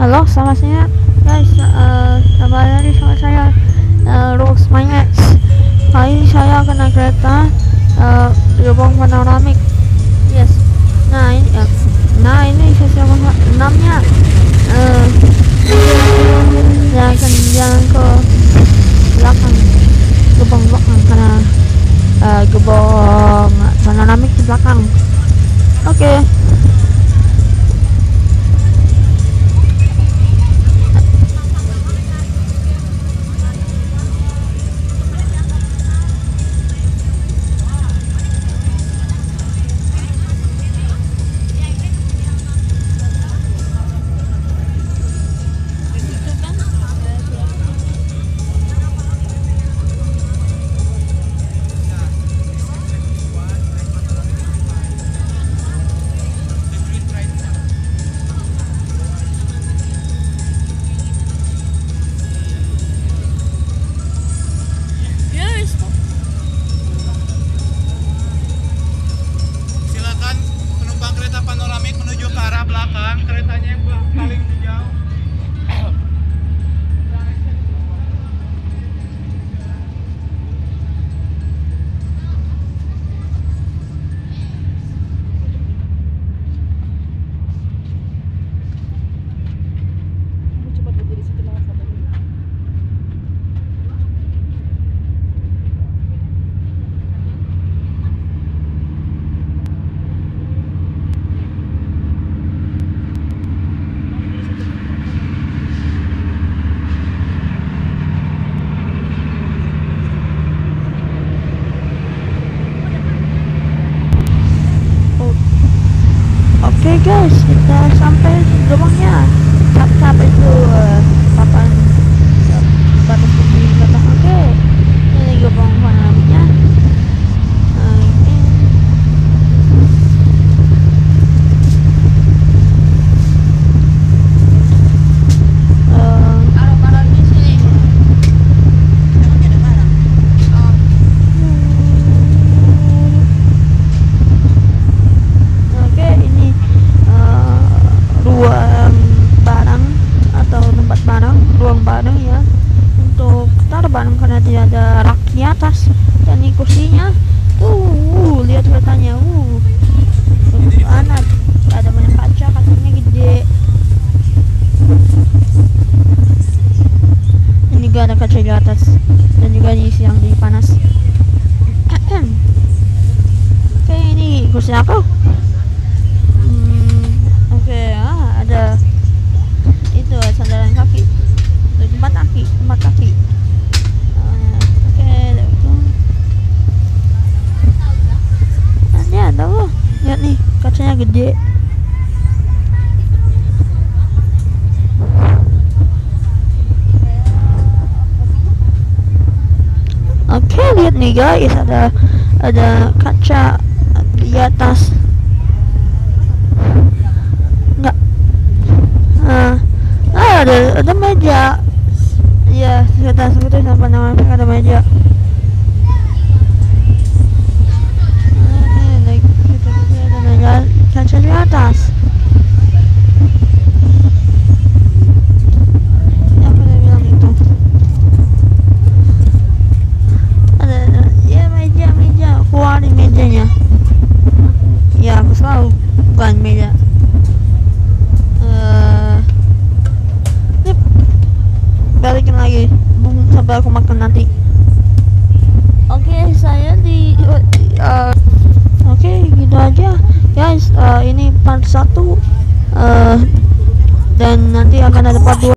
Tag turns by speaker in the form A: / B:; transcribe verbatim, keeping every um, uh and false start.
A: Halo, selamat siang guys. Uh, kembali lagi sama saya, uh, Rose My Ex. Kali ini saya akan naik kereta uh, gerbong panoramik. Yes. Nah ini, uh, nah ini sesi enam nya. Uh, saya akan jalan ke belakang, gerbong belakang karena uh, gerbong panoramik di belakang. Oke. Okay.
B: Panoramik menuju ke arah belakang, keretanya yang paling jauh.
A: Oke okay guys, kita sampai di gerbongnya. Sampai itu uh, papan uh, batas di belakang. Oke, okay. Ini gerbong panoramiknya. Uh, ini
C: taruh-taruh di sini. Emangnya ada barang? Oh.
A: Oke, ini ruang barang atau tempat barang, ruang barang ya, untuk taruh barang karena tidak ada rak di atas. Dan ini kursinya, uh, lihat keretanya, uh, anak ada banyak kaca, kacanya gede. Ini juga ada kaca di atas dan juga diisi yang di panas. Oke, ini kursi aku. Oke, ah, ada itu sandaran kaki, tempat kaki, tempat kaki. Uh, Oke, ada itu. Nanti ada loh, lihat nih kacanya gede. Oke, lihat nih guys, ada ada kaca di atas. Uh, ah, ada ada meja. Ya, kita sebutin apa namanya, ada meja. Ini ada ada meja kaca di atas. Apa dia bilang itu? Ada, ada ya meja meja, keluar di mejanya. Ya, aku selalu bukan meja. Balikin lagi sampai aku makan nanti. Oke, okay, saya di uh, oke okay, gitu aja guys. Uh, ini part satu uh, dan nanti akan ada part dua.